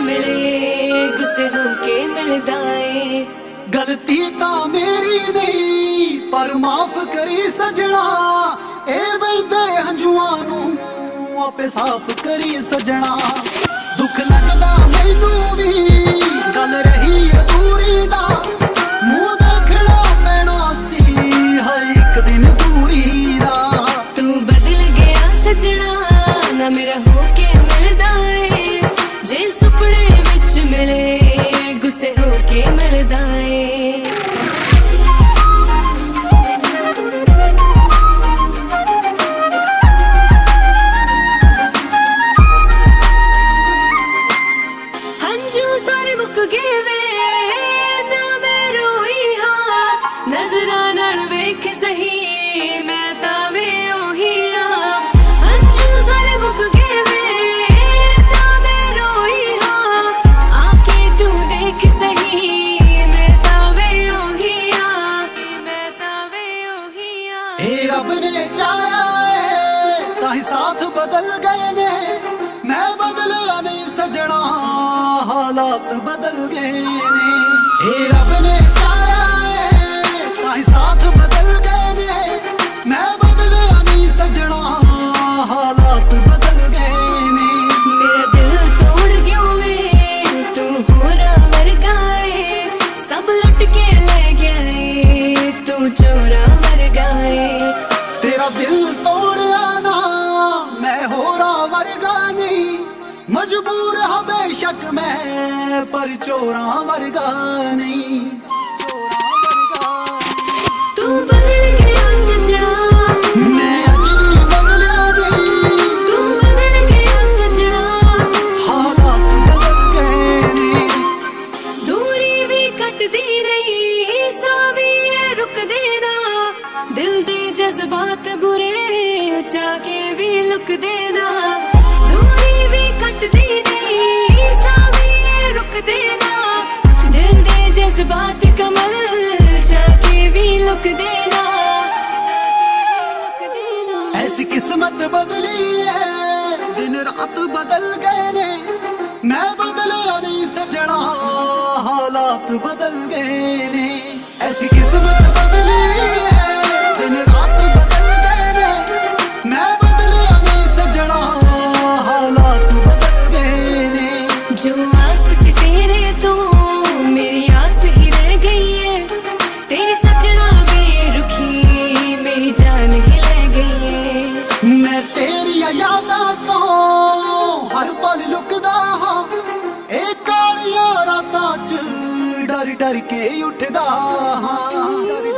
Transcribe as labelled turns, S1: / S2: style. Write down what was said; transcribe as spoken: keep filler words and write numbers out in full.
S1: मिले गुस्से होके मिलदा ए।
S2: गलती तां मेरी नहीं पर माफ करी सजना, ए वैदे हंजुआं नूं आपे साफ करी सजना। दुख लगदा मैनू भी गल रही अधूरी दा, मुंह देखना पैना सी है एक दिन दूरी दा।
S1: तू बदल गया सजना ना मेरा होके मिलदा ए, जे सुपने विच मिले गुस्से होके मिलदा ए।
S2: रब ने चाहा है ताही साथ बदल गए ने, मैं बदलिया नहीं सजना हालात बदल गए ने। हे रब ने चाहा है ताही साथ बदल गए ने, मैं बदलिया नहीं सजना हालात बदल गए ने।
S1: मेरा दिल तोड़ गयो वे तू होरा वर्गा ए, सब लुट के ले गया ए तू चोरा वर्गा ए।
S2: तेरा दिल तोड़िया ना मैं होरा वर्गा नहीं, मजबूर हाँ बेशक मैं पर चोरा वर्गा नहीं।
S1: तू बदल गया सजना
S2: मैं अज भी बदलिया नहीं,
S1: तू बदल गया सजना
S2: हालात बदल गए ने।
S1: दूरी भी कटदी रही सा भी रुकदे ना, दिल दे जज्बात बुरे जाके भी लुक देना। दूरी भी कटदी नहीं सा भी रुक देना, दिल दे जज्बात कमल जाके भी लुक देना।
S2: ऐसी किस्मत बदली है दिन रात बदल गए ने, मैं बदलिया नहीं सजना हालात बदल गए ने। ऐसी किस्मत बदली है दिन रात बदल गए ने, मैं बदलिया नहीं सजना हालात बदल गए ने।
S1: जो आस सी तेरे तो मेरी आस ही रह गई है, तेरे सजना बेरुखी मेरी जान ही ले गई है।
S2: मैं तेरी यादां तो हर पल लुकदा हाँ, ए कालियां रातां च डर डर के उठदा हाँ।